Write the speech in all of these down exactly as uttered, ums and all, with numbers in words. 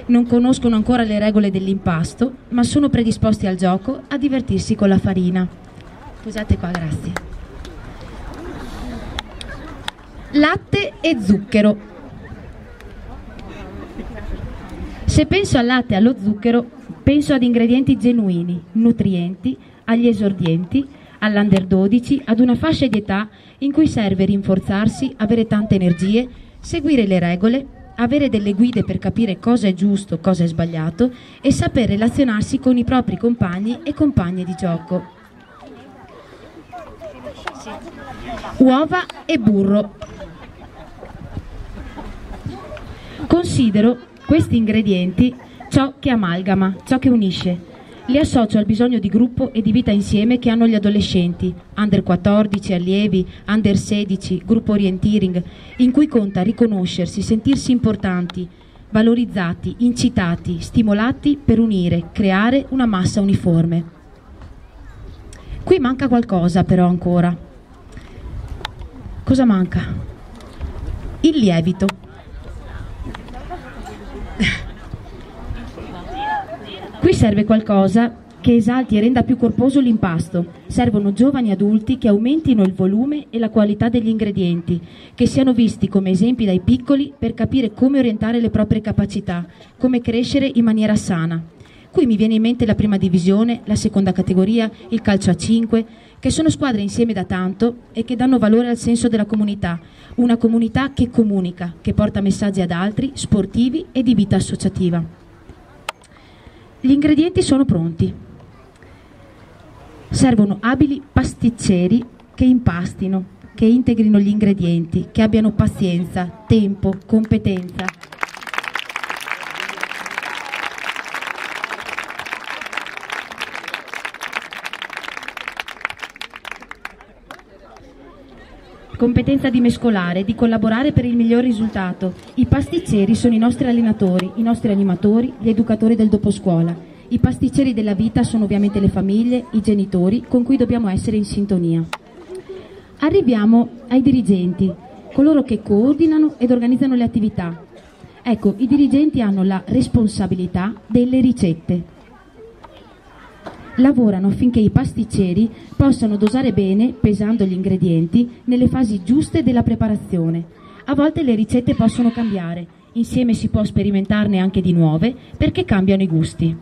non conoscono ancora le regole dell'impasto, ma sono predisposti al gioco, a divertirsi con la farina. Posate qua, grazie. Latte e zucchero. Se penso al latte e allo zucchero, penso ad ingredienti genuini, nutrienti, agli esordienti, all'under dodici, ad una fascia di età in cui serve rinforzarsi, avere tante energie, seguire le regole, avere delle guide per capire cosa è giusto, cosa è sbagliato e saper relazionarsi con i propri compagni e compagne di gioco. Uova e burro. Considero questi ingredienti ciò che amalgama, ciò che unisce. Li associo al bisogno di gruppo e di vita insieme che hanno gli adolescenti, under quattordici, allievi, under sedici, gruppo orienteering, in cui conta riconoscersi, sentirsi importanti, valorizzati, incitati, stimolati per unire, creare una massa uniforme. Qui manca qualcosa però ancora. Cosa manca? Il lievito. Qui serve qualcosa che esalti e renda più corposo l'impasto. Servono giovani adulti che aumentino il volume e la qualità degli ingredienti, che siano visti come esempi dai piccoli per capire come orientare le proprie capacità, come crescere in maniera sana. Qui mi viene in mente la prima divisione, la seconda categoria, il calcio a cinque, che sono squadre insieme da tanto e che danno valore al senso della comunità, una comunità che comunica, che porta messaggi ad altri, sportivi e di vita associativa. Gli ingredienti sono pronti. Servono abili pasticceri che impastino, che integrino gli ingredienti, che abbiano pazienza, tempo, competenza. Competenza di mescolare, di collaborare per il miglior risultato. I pasticceri sono i nostri allenatori, i nostri animatori, gli educatori del doposcuola. I pasticceri della vita sono ovviamente le famiglie, i genitori, con cui dobbiamo essere in sintonia. Arriviamo ai dirigenti, coloro che coordinano ed organizzano le attività. Ecco, i dirigenti hanno la responsabilità delle ricette. Lavorano affinché i pasticceri possano dosare bene, pesando gli ingredienti, nelle fasi giuste della preparazione. A volte le ricette possono cambiare, insieme si può sperimentarne anche di nuove, perché cambiano i gusti.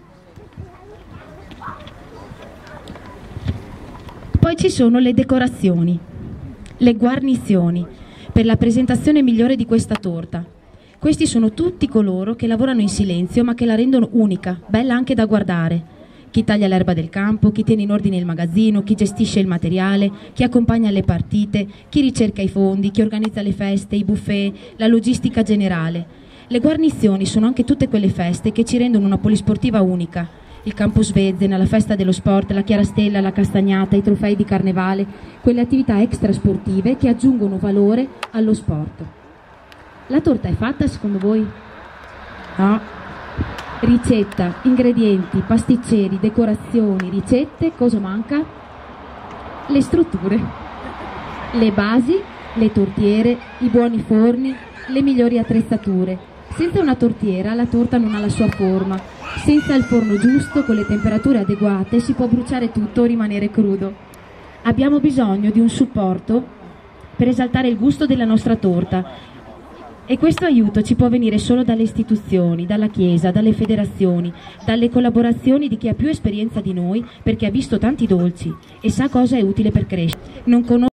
Poi ci sono le decorazioni, le guarnizioni, per la presentazione migliore di questa torta. Questi sono tutti coloro che lavorano in silenzio ma che la rendono unica, bella anche da guardare. Chi taglia l'erba del campo, chi tiene in ordine il magazzino, chi gestisce il materiale, chi accompagna le partite, chi ricerca i fondi, chi organizza le feste, i buffet, la logistica generale. Le guarnizioni sono anche tutte quelle feste che ci rendono una polisportiva unica. Il Campo Svezzen, la festa dello sport, la Chiarastella, la Castagnata, i trofei di carnevale, quelle attività extrasportive che aggiungono valore allo sport. La torta è fatta secondo voi? No. Ricetta, ingredienti, pasticceri, decorazioni, ricette, cosa manca? Le strutture, le basi, le tortiere, i buoni forni, le migliori attrezzature. Senza una tortiera la torta non ha la sua forma, senza il forno giusto, con le temperature adeguate, si può bruciare tutto o rimanere crudo. Abbiamo bisogno di un supporto per esaltare il gusto della nostra torta. E questo aiuto ci può venire solo dalle istituzioni, dalla Chiesa, dalle federazioni, dalle collaborazioni di chi ha più esperienza di noi perché ha visto tanti dolci e sa cosa è utile per crescere. Non conosco